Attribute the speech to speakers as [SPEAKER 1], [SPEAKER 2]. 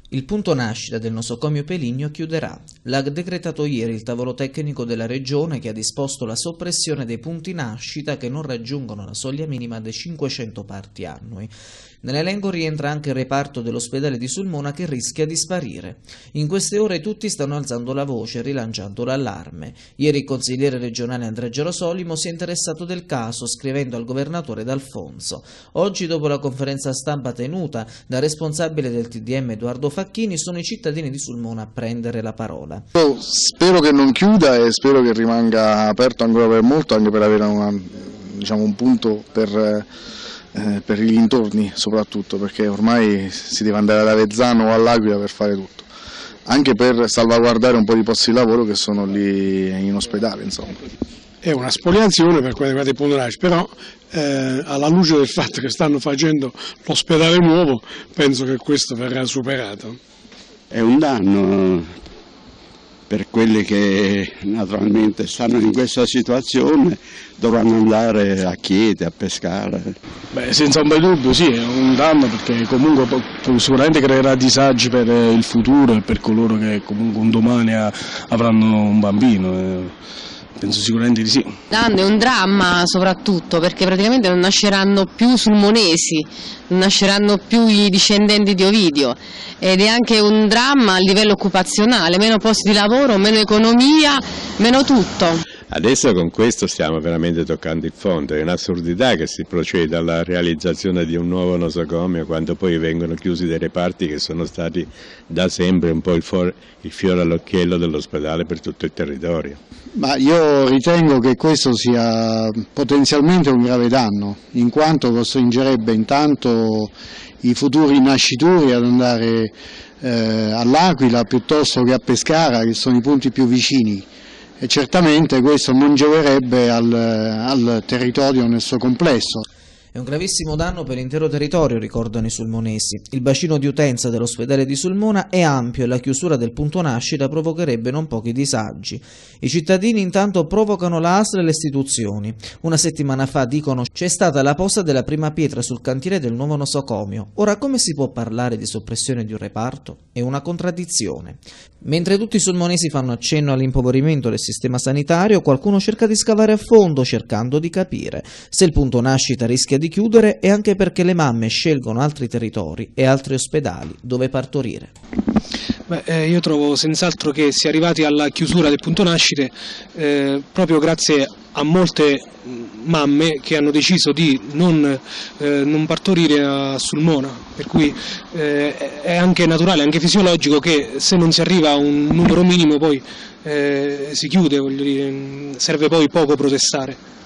[SPEAKER 1] Il punto nascita del nosocomio Peligno chiuderà. L'ha decretato ieri il tavolo tecnico della Regione che ha disposto la soppressione dei punti nascita che non raggiungono la soglia minima dei 500 parti annui. Nell'elenco rientra anche il reparto dell'ospedale di Sulmona che rischia di sparire. In queste ore tutti stanno alzando la voce, rilanciando l'allarme. Ieri il consigliere regionale Andrea Gerosolimo si è interessato del caso, scrivendo al governatore D'Alfonso. Oggi, dopo la conferenza stampa tenuta dal responsabile del TDM Edoardo Facchini, sono i cittadini di Sulmona a prendere la parola.
[SPEAKER 2] Spero che non chiuda e spero che rimanga aperto ancora per molto, anche per avere un punto per gli intorni soprattutto, perché ormai si deve andare ad Avezzano o all'Aquila per fare tutto, anche per salvaguardare un po' di posti di lavoro che sono lì in ospedale, insomma.
[SPEAKER 3] È una spoliazione per quanto riguarda i punti nascita, però alla luce del fatto che stanno facendo l'ospedale nuovo, penso che questo verrà superato.
[SPEAKER 4] È un danno per quelli che naturalmente stanno in questa situazione, dovranno andare a Chieti, a pescare.
[SPEAKER 5] Beh, senza un bel dubbio sì, è un danno perché comunque sicuramente creerà disagi per il futuro e per coloro che comunque un domani avranno un bambino. Penso sicuramente di sì.
[SPEAKER 6] È un dramma soprattutto perché praticamente non nasceranno più sulmonesi, non nasceranno più i discendenti di Ovidio, ed è anche un dramma a livello occupazionale, meno posti di lavoro, meno economia, meno tutto.
[SPEAKER 7] Adesso con questo stiamo veramente toccando il fondo, è un'assurdità che si proceda alla realizzazione di un nuovo nosocomio quando poi vengono chiusi dei reparti che sono stati da sempre un po' il fiore all'occhiello dell'ospedale per tutto il territorio.
[SPEAKER 2] Ma io ritengo che questo sia potenzialmente un grave danno, in quanto costringerebbe intanto i futuri nascituri ad andare all'Aquila piuttosto che a Pescara, che sono i punti più vicini. E certamente questo non gioverebbe al territorio nel suo complesso.
[SPEAKER 1] È un gravissimo danno per l'intero territorio, ricordano i sulmonesi. Il bacino di utenza dell'ospedale di Sulmona è ampio e la chiusura del punto nascita provocherebbe non pochi disagi. I cittadini intanto provocano la ASL e le istituzioni. Una settimana fa, dicono, c'è stata la posa della prima pietra sul cantiere del nuovo nosocomio. Ora come si può parlare di soppressione di un reparto? È una contraddizione. Mentre tutti i sulmonesi fanno accenno all'impoverimento del sistema sanitario, qualcuno cerca di scavare a fondo cercando di capire se il punto nascita rischia di chiudere è anche perché le mamme scelgono altri territori e altri ospedali dove partorire.
[SPEAKER 5] Io trovo senz'altro che si è arrivati alla chiusura del punto nascite proprio grazie a molte mamme che hanno deciso di non partorire a Sulmona, per cui è anche naturale, anche fisiologico che se non si arriva a un numero minimo poi si chiude, voglio dire, serve poi poco protestare.